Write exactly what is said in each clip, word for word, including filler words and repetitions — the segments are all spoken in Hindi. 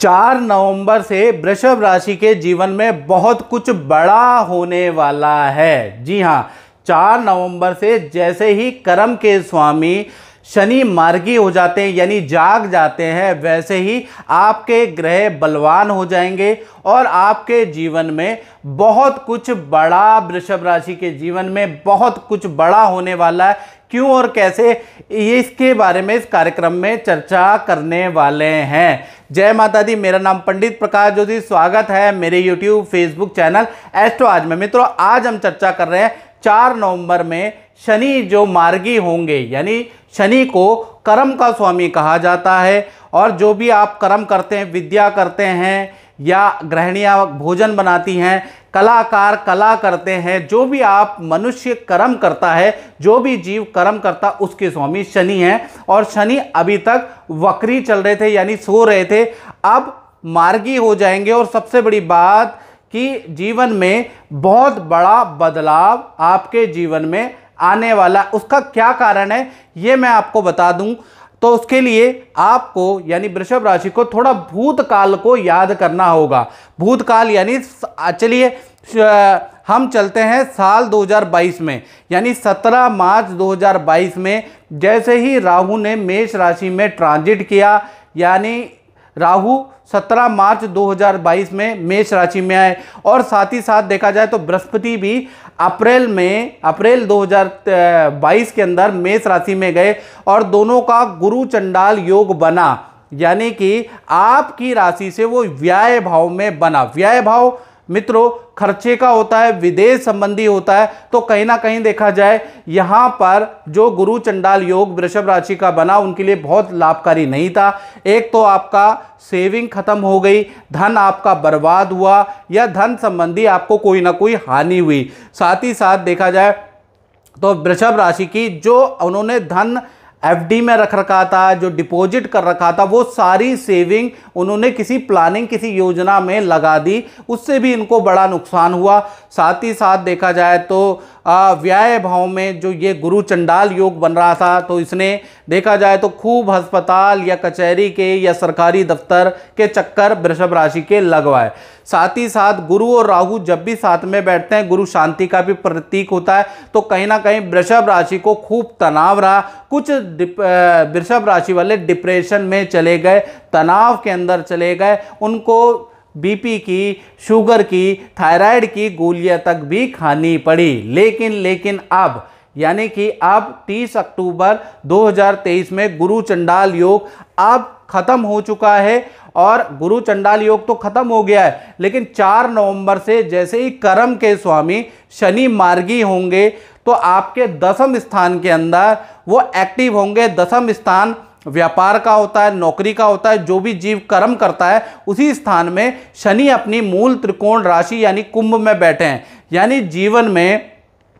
चार नवंबर से वृषभ राशि के जीवन में बहुत कुछ बड़ा होने वाला है। जी हाँ, चार नवंबर से जैसे ही कर्म के स्वामी शनि मार्गी हो जाते हैं यानी जाग जाते हैं, वैसे ही आपके ग्रह बलवान हो जाएंगे और आपके जीवन में बहुत कुछ बड़ा, वृषभ राशि के जीवन में बहुत कुछ बड़ा होने वाला है। क्यों और कैसे, ये इसके बारे में इस कार्यक्रम में चर्चा करने वाले हैं। जय माता दी। मेरा नाम पंडित प्रकाश जोशी। स्वागत है मेरे यूट्यूब फेसबुक चैनल एस्ट्रो आज में। मित्रों, आज हम चर्चा कर रहे हैं चार नवंबर में शनि जो मार्गी होंगे, यानी शनि को कर्म का स्वामी कहा जाता है। और जो भी आप कर्म करते हैं, विद्या करते हैं या गृहिणियाँ भोजन बनाती हैं, कलाकार कला करते हैं, जो भी आप मनुष्य कर्म करता है, जो भी जीव कर्म करता, उसके स्वामी शनि हैं। और शनि अभी तक वक्री चल रहे थे यानी सो रहे थे, अब मार्गी हो जाएंगे। और सबसे बड़ी बात कि जीवन में बहुत बड़ा बदलाव आपके जीवन में आने वाला। उसका क्या कारण है ये मैं आपको बता दूं। तो उसके लिए आपको यानी वृषभ राशि को थोड़ा भूतकाल को याद करना होगा। भूतकाल यानी चलिए हम चलते हैं साल दो हज़ार बाईस में, यानी सत्रह मार्च दो हज़ार बाईस में जैसे ही राहु ने मेष राशि में ट्रांजिट किया, यानी राहु सत्रह मार्च दो हज़ार बाईस में मेष राशि में आए। और साथ ही साथ देखा जाए तो बृहस्पति भी अप्रैल में अप्रैल दो हज़ार बाईस के अंदर मेष राशि में गए और दोनों का गुरु चंडाल योग बना, यानी कि आपकी राशि से वो व्यय भाव में बना। व्यय भाव मित्रों खर्चे का होता है, विदेश संबंधी होता है। तो कहीं ना कहीं देखा जाए यहाँ पर जो गुरु चंडाल योग वृषभ राशि का बना, उनके लिए बहुत लाभकारी नहीं था। एक तो आपका सेविंग खत्म हो गई, धन आपका बर्बाद हुआ या धन संबंधी आपको कोई ना कोई हानि हुई। साथ ही साथ देखा जाए तो वृषभ राशि की जो उन्होंने धन एफडी में रख रखा था, जो डिपॉजिट कर रखा था, वो सारी सेविंग उन्होंने किसी प्लानिंग किसी योजना में लगा दी, उससे भी इनको बड़ा नुकसान हुआ। साथ ही साथ देखा जाए तो व्यय भाव में जो ये गुरु चंडाल योग बन रहा था, तो इसने देखा जाए तो खूब अस्पताल या कचहरी के या सरकारी दफ्तर के चक्कर वृषभ राशि के लगवाए। साथ ही साथ गुरु और राहु जब भी साथ में बैठते हैं, गुरु शांति का भी प्रतीक होता है, तो कहीं ना कहीं वृषभ राशि को खूब तनाव रहा। कुछ वृषभ राशि वाले डिप्रेशन में चले गए, तनाव के अंदर चले गए, उनको बीपी की, शुगर की, थायराइड की गोलियां तक भी खानी पड़ी। लेकिन लेकिन अब यानी कि अब तीस अक्टूबर दो हज़ार तेईस में गुरु चंडाल योग अब खत्म हो चुका है। और गुरु चंडाल योग तो खत्म हो गया है, लेकिन चार नवंबर से जैसे ही कर्म के स्वामी शनि मार्गी होंगे, तो आपके दसम स्थान के अंदर वो एक्टिव होंगे। दसम स्थान व्यापार का होता है, नौकरी का होता है, जो भी जीव कर्म करता है उसी स्थान में शनि अपनी मूल त्रिकोण राशि यानी कुंभ में बैठे हैं। यानी जीवन में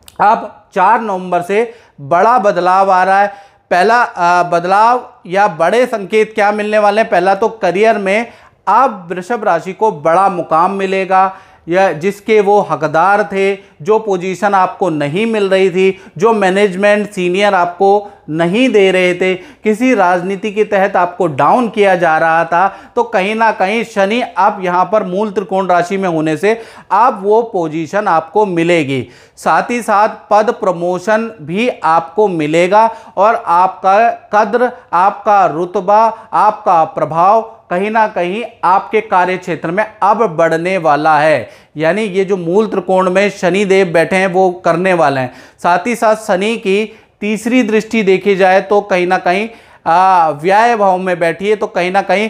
अब चार नवंबर से बड़ा बदलाव आ रहा है। पहला बदलाव या बड़े संकेत क्या मिलने वाले हैं? पहला तो करियर में अब वृषभ राशि को बड़ा मुकाम मिलेगा, या जिसके वो हकदार थे, जो पोजीशन आपको नहीं मिल रही थी, जो मैनेजमेंट सीनियर आपको नहीं दे रहे थे, किसी राजनीति के तहत आपको डाउन किया जा रहा था, तो कहीं ना कहीं शनि अब यहाँ पर मूल त्रिकोण राशि में होने से अब वो पोजीशन आपको मिलेगी। साथ ही साथ पद प्रमोशन भी आपको मिलेगा और आपका कद्र, आपका रुतबा, आपका प्रभाव कहीं ना कहीं आपके कार्य क्षेत्र में अब बढ़ने वाला है। यानी ये जो मूल त्रिकोण में शनि देव बैठे हैं वो करने वाले हैं। साथ ही साथ शनि की तीसरी दृष्टि देखी जाए तो कहीं ना कहीं व्यय भाव में बैठी है, तो कहीं ना कहीं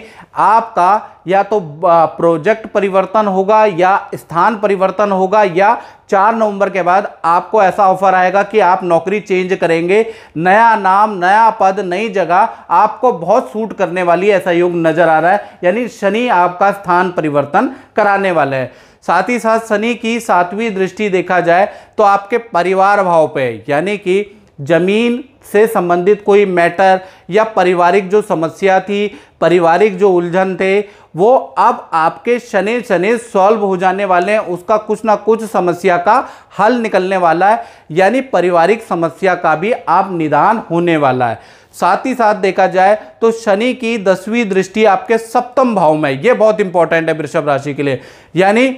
आपका या तो प्रोजेक्ट परिवर्तन होगा या स्थान परिवर्तन होगा, या चार नवंबर के बाद आपको ऐसा ऑफर आएगा कि आप नौकरी चेंज करेंगे, नया नाम, नया पद, नई जगह आपको बहुत सूट करने वाली ऐसा योग नजर आ रहा है। यानी शनि आपका स्थान परिवर्तन कराने वाले हैं। साथ ही साथ शनि की सातवीं दृष्टि देखा जाए तो आपके परिवार भाव पे, यानी कि जमीन से संबंधित कोई मैटर या पारिवारिक जो समस्या थी, पारिवारिक जो उलझन थे, वो अब आपके शनि शनि सॉल्व हो जाने वाले हैं। उसका कुछ ना कुछ समस्या का हल निकलने वाला है, यानी पारिवारिक समस्या का भी आप निदान होने वाला है। साथ ही साथ देखा जाए तो शनि की दसवीं दृष्टि आपके सप्तम भाव में, ये बहुत इंपॉर्टेंट है वृषभ राशि के लिए। यानी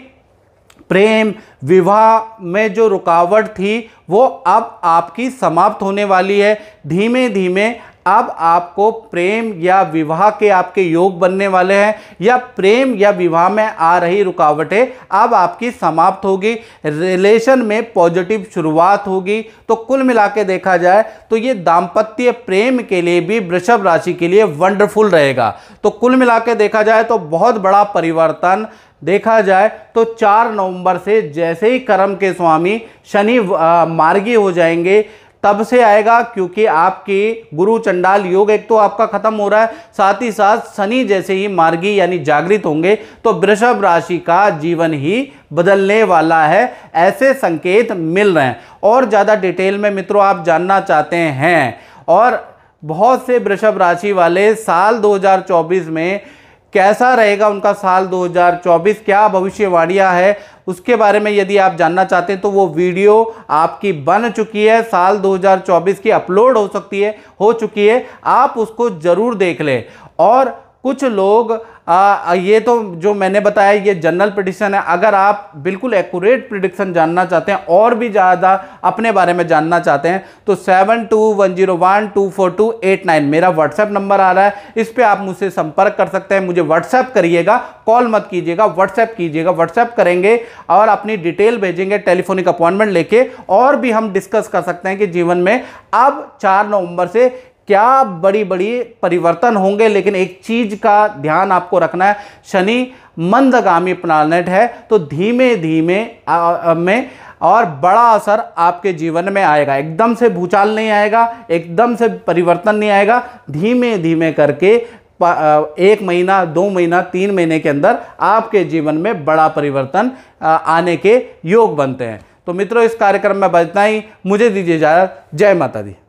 प्रेम विवाह में जो रुकावट थी वो अब आपकी समाप्त होने वाली है। धीमे धीमे अब आपको प्रेम या विवाह के आपके योग बनने वाले हैं, या प्रेम या विवाह में आ रही रुकावटें अब आपकी समाप्त होगी, रिलेशन में पॉजिटिव शुरुआत होगी। तो कुल मिला के देखा जाए तो ये दाम्पत्य प्रेम के लिए भी वृषभ राशि के लिए वंडरफुल रहेगा। तो कुल मिला के देखा जाए तो बहुत बड़ा परिवर्तन देखा जाए तो चार नवंबर से जैसे ही कर्म के स्वामी शनि मार्गी हो जाएंगे तब से आएगा, क्योंकि आपकी गुरु चंडाल योग एक तो आपका खत्म हो रहा है, साथ ही साथ शनि जैसे ही मार्गी यानी जागृत होंगे तो वृषभ राशि का जीवन ही बदलने वाला है, ऐसे संकेत मिल रहे हैं। और ज़्यादा डिटेल में मित्रों आप जानना चाहते हैं और बहुत से वृषभ राशि वाले साल दो हज़ार चौबीस में कैसा रहेगा उनका साल दो हज़ार चौबीस, क्या भविष्यवाणियां है, उसके बारे में यदि आप जानना चाहते हैं तो वो वीडियो आपकी बन चुकी है, साल दो हज़ार चौबीस की अपलोड हो सकती है हो चुकी है, आप उसको ज़रूर देख लें। और कुछ लोग आ, ये तो जो मैंने बताया ये जनरल प्रेडिक्शन है, अगर आप बिल्कुल एक्यूरेट प्रेडिक्शन जानना चाहते हैं और भी ज़्यादा अपने बारे में जानना चाहते हैं तो seven two one zero one two four two eight nine मेरा व्हाट्सएप नंबर आ रहा है, इस पर आप मुझसे संपर्क कर सकते हैं। मुझे व्हाट्सएप करिएगा, कॉल मत कीजिएगा, व्हाट्सएप कीजिएगा। व्हाट्सएप करेंगे और अपनी डिटेल भेजेंगे, टेलीफोनिक अपॉइंटमेंट लेके, और भी हम डिस्कस कर सकते हैं कि जीवन में अब चार नवंबर से क्या बड़ी बड़ी परिवर्तन होंगे। लेकिन एक चीज का ध्यान आपको रखना है, शनि मंदगामी प्लैनेट है तो धीमे धीमे में और बड़ा असर आपके जीवन में आएगा। एकदम से भूचाल नहीं आएगा, एकदम से परिवर्तन नहीं आएगा, धीमे धीमे करके एक महीना दो महीना तीन महीने के अंदर आपके जीवन में बड़ा परिवर्तन आने के योग बनते हैं। तो मित्रों इस कार्यक्रम में बस इतना ही, मुझे दीजिए इजाजत। जय माता दी।